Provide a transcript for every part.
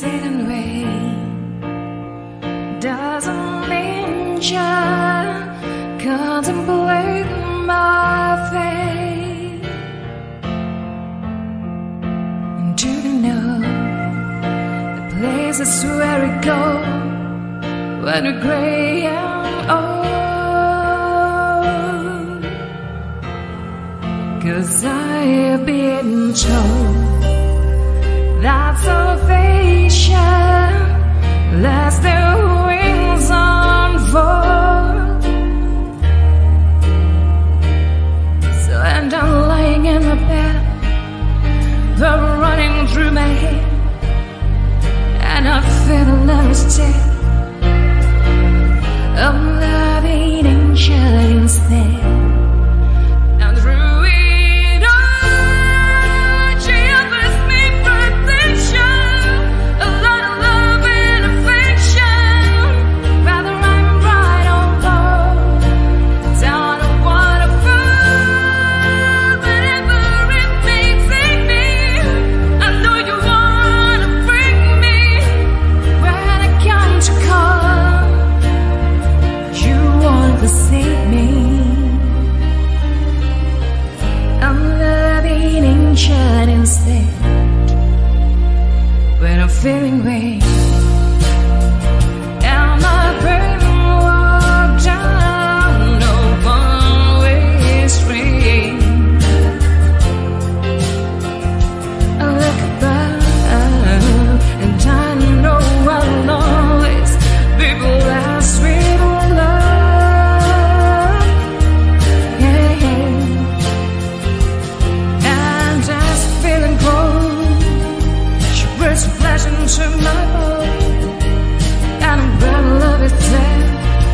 sit and wait. Doesn't mean just contemplate my fate. And do you know the places where we go when we're gray and old? 'Cause I've been told that salvation lets their wings unfold. So and I'm lying in my bed, they're running through my head, and I feel a little step. I'm loving angel instead. And through it all, she offers me protection, a lot of love and affection. Whether I'm right or wrong, don't wanna fall, whatever it may take me. I know you wanna bring me when I come to call. You want to save me. I'm loving angel instead. When I'm feeling weak and my brain walk down no one-way street, I look above and I know I'll always be blessed with love. Yeah. And as feeling cold, she brings flesh into my bone, and I'm gonna love it there.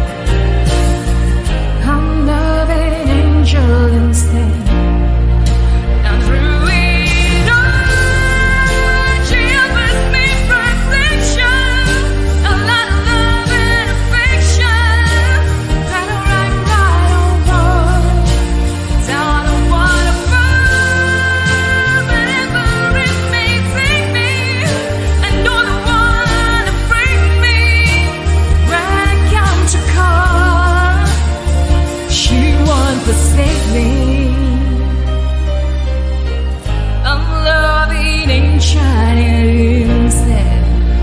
I'm loving angel instead. And through it all, she offers me protection, a lot of love and affection. Whether I'm right or wrong, don't wanna fall, whatever it may take me. I know the one to bring me when I come to call. She wants to save me. I'm loving angel instead.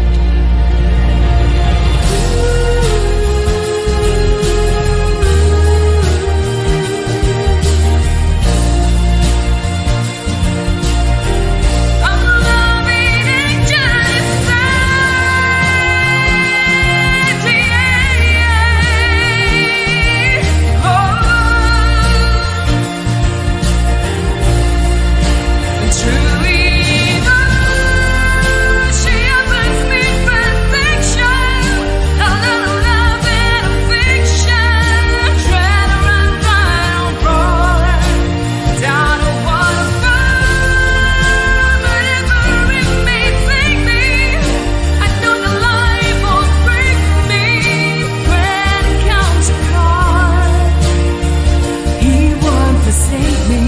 I'm loving angel instead. Yeah. Oh. True it all, she offers me protection, a little love and affection. Whether I'm right or wrong, don't wanna fall, whatever it may take me. I know the life will bring me when it comes to call. He wants to save me.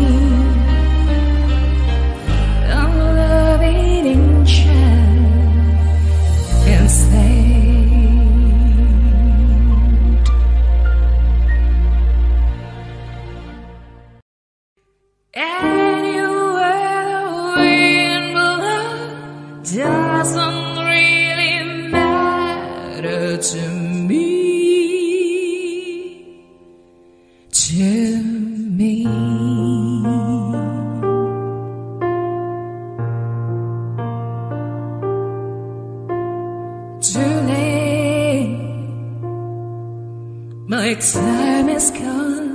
I'm loving angel instead. Anywhere the wind blows doesn't really matter to me. To me. Too late, my time is gone.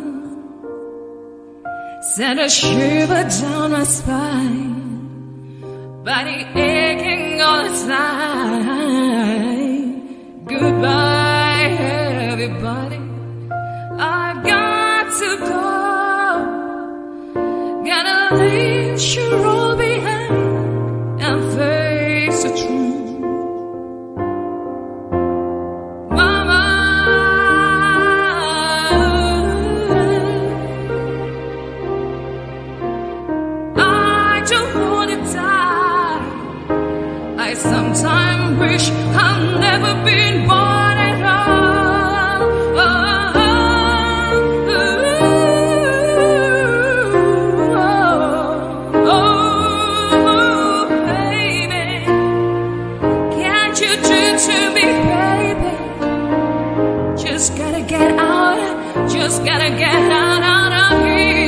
Send a shiver down my spine, body aching all the time. Goodbye, everybody. I've got to go. Gotta leave you all behind and face the truth. Mama, I don't wanna die. I some time wish I'd never been born at all. Oh, baby, can't you do to me, baby? Just gotta get out, just gotta get out of here.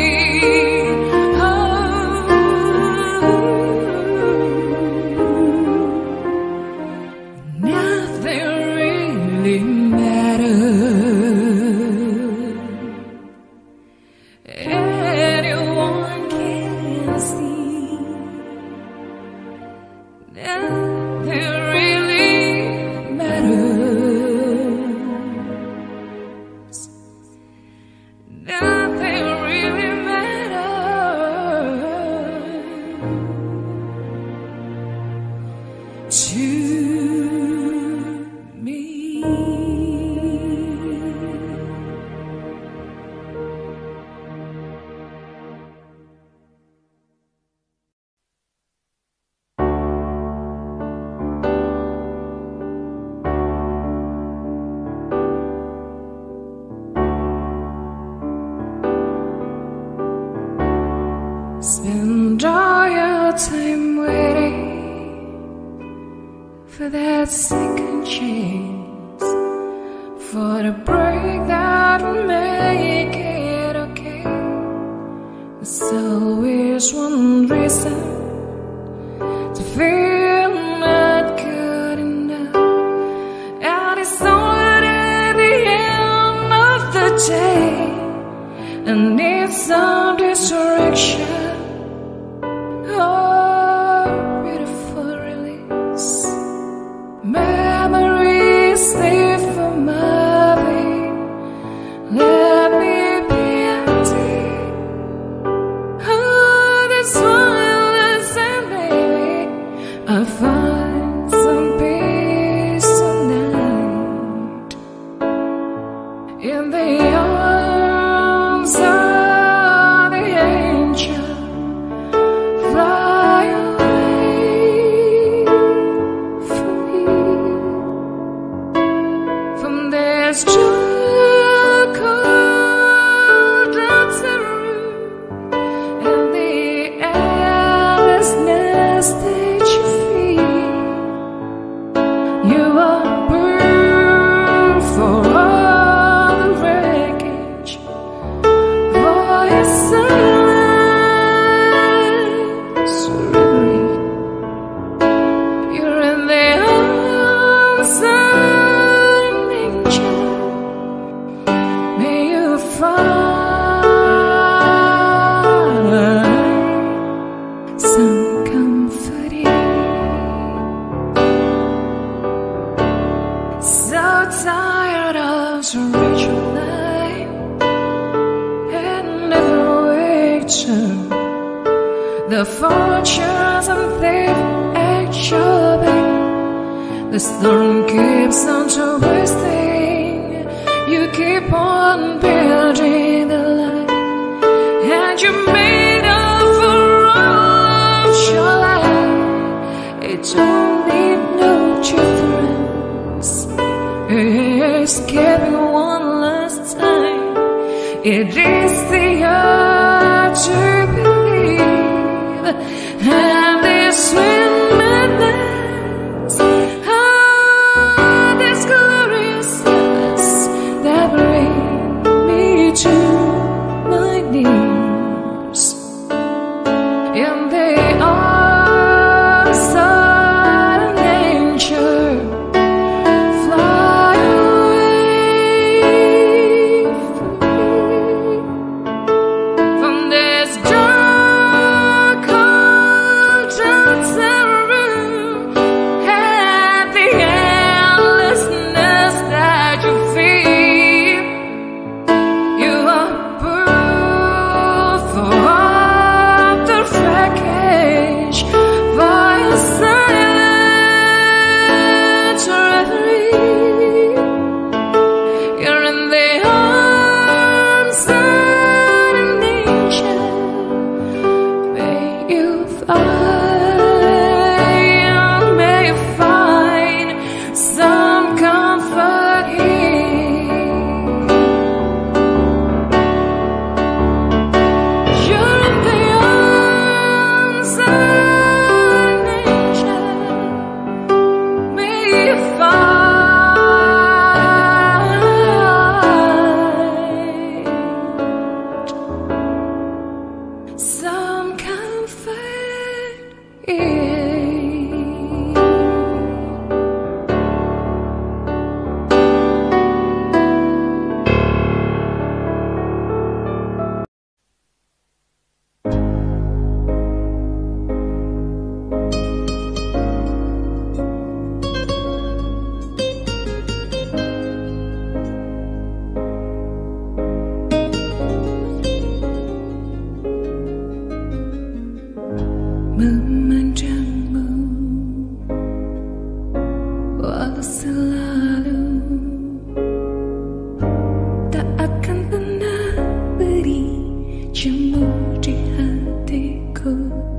Anyone can see nothing really matters. Nothing really matters to me. Spend all your time waiting for that second chance, for the break that will make it okay. There's always one reason to feel not good enough, and it's only the end of the day. I need some distraction. Oh, beautiful release. Memories live for my vein. Let me be empty. Oh, this silence, and baby, I find some peace tonight in the arms of the angel. Fly away from me, from this dark cold room and the endlessness that you feel. You are burned for all the wreckage, for your silence. You're in the arms of nature. May you find some comforting. So tired of spiritual life and never wake turn. The fortunes of thief and shopping. The storm keeps on twisting. You keep on building the light, and you made up for all of your life. It don't need no difference. Escaping one last time. It is the urge to believe, and this sweet madness, this gloriousness that brings me to my knees in the arms of nature. Fly away from me, from this dark cold room and the endlessness that you feel. You are proof for all the wreckage, for your silent reverie. You're in the arms of nature. May you find Memandangmu walau selalu tak akan pernah beri jemu di hatiku.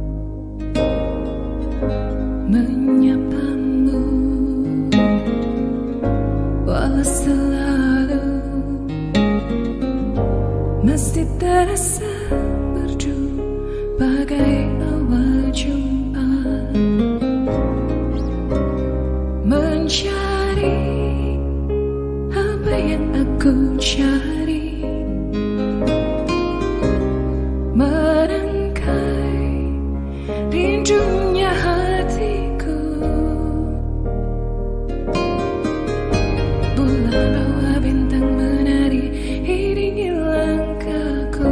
Menyapamu walau selalu mesti terasa merdu bagai awal jumpa. Mencari apa yang aku cari, merangkai rindunya hatiku. Bulan bawa bintang menari iringi langkahku.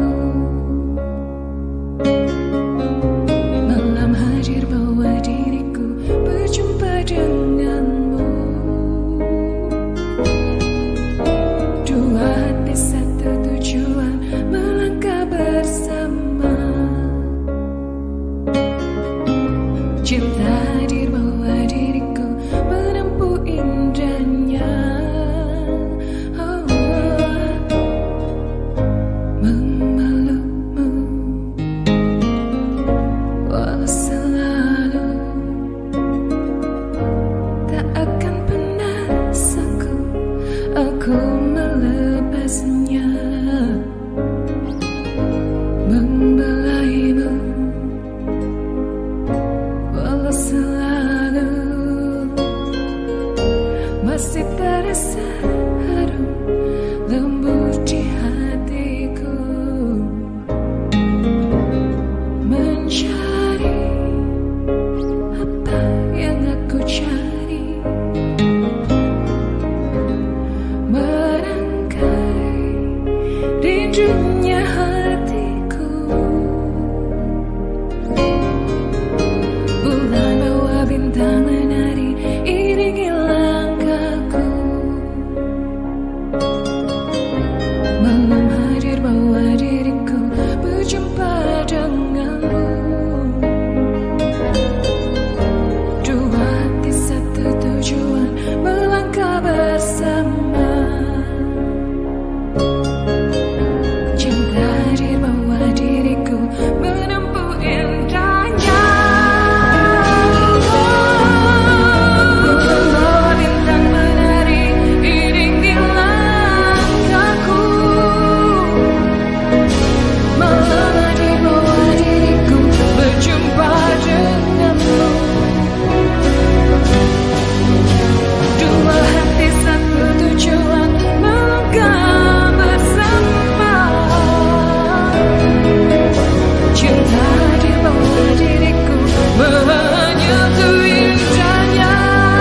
Malam hadir bawa diriku berjumpa denganmu. Dua hati satu tujuan melangkah bersama. Cinta hadir bawa diriku menempuh indahnya. Memelukmu walau selalu tak akan pernah sanggup aku melepasnya. Membelaimu walau selalu masih terasa harum lembut di hatiku. Mencari apa yang aku cari, merangkai rindunya hatiku. Bulan bawa bintang menari iringi langkahku. Malam hadir bawa diriku berjumpa denganmu. Dua hati satu tujuan melangkah bersama. Cinta hadir bawa diriku menempuh indahnya. Bulan bawa bintang menari iringi langkahku. Malam hadir bawa diriku berjumpa denganmu. Dua hati satu tujuan melangkah bersama. Cinta hadir bawa diriku menyentuh indahnya.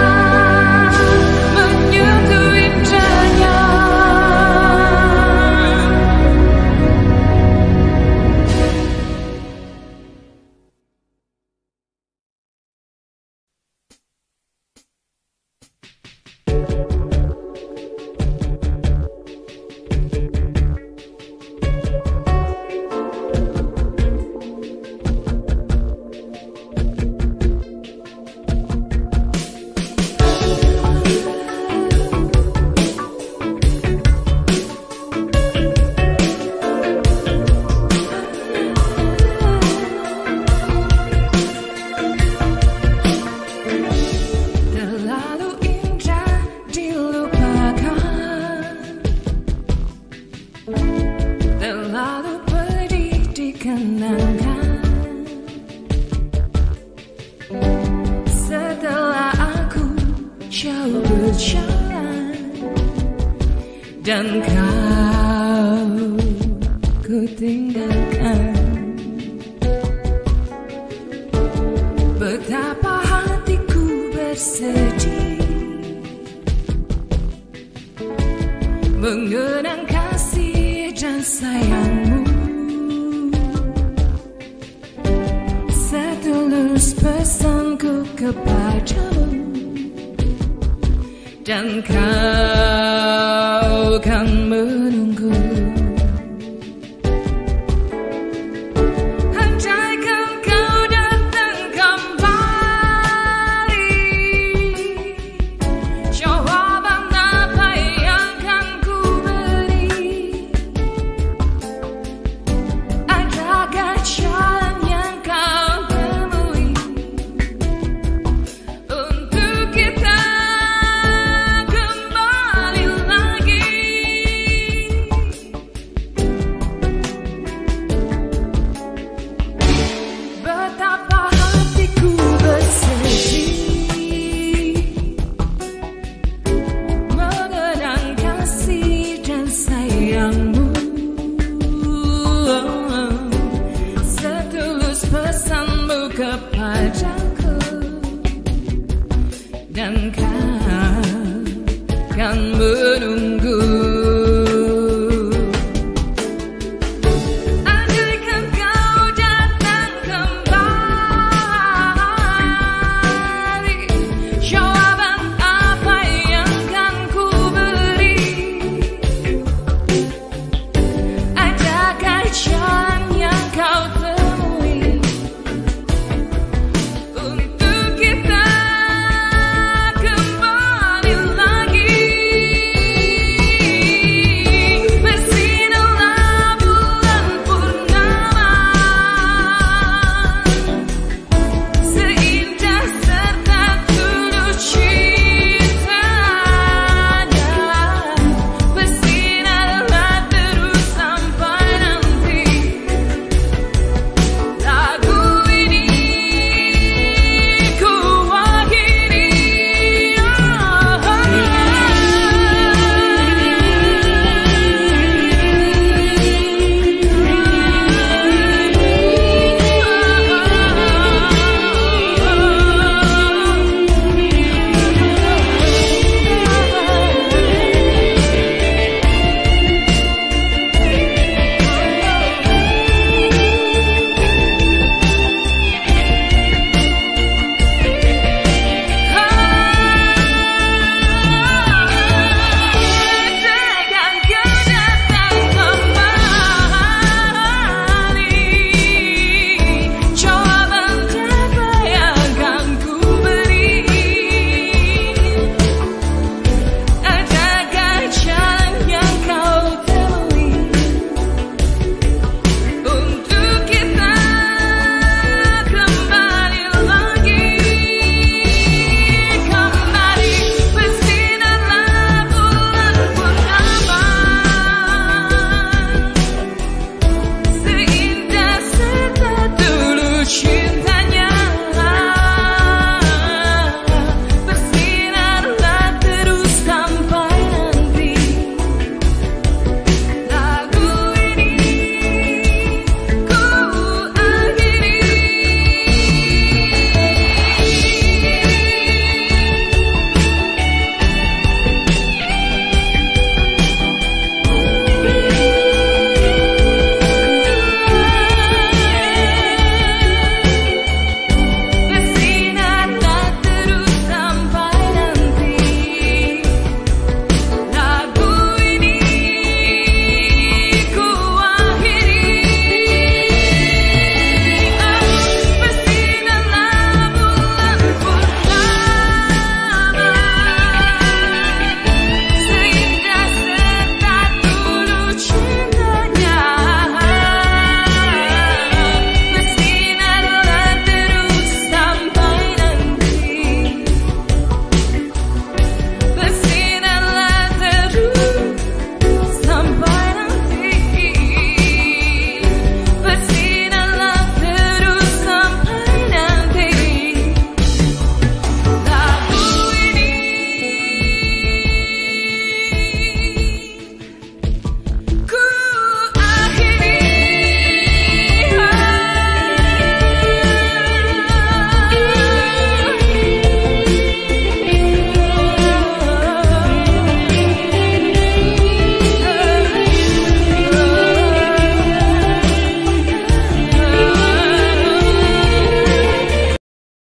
Menyentuh indahnya. Terlalu indah dilupakan, terlalu pedih dikenangkan. Setelah aku jauh berjalan dan kau ku tinggalkan. pesanku kepadamu, dan kau kan menunggu. Andaikan kau datang kembali, jawaban apa yang kan ku beri? Adakah jalan yang kau temui untuk kita kembali lagi? Betapa hatiku bersedih mengenang kasih dan sayangmu. Setulus pesanmu kepada